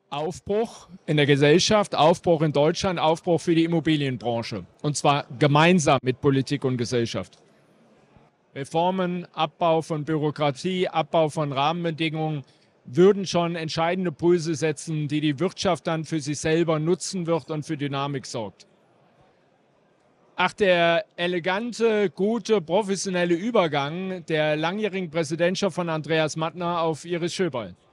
Aufbruch in der Gesellschaft, Aufbruch in Deutschland, Aufbruch für die Immobilienbranche. Und zwar gemeinsam mit Politik und Gesellschaft. Reformen, Abbau von Bürokratie, Abbau von Rahmenbedingungen würden schon entscheidende Pulse setzen, die die Wirtschaft dann für sich selber nutzen wird und für Dynamik sorgt. Ach, der elegante, gute, professionelle Übergang der langjährigen Präsidentschaft von Andreas Mattner auf Iris Schöberl.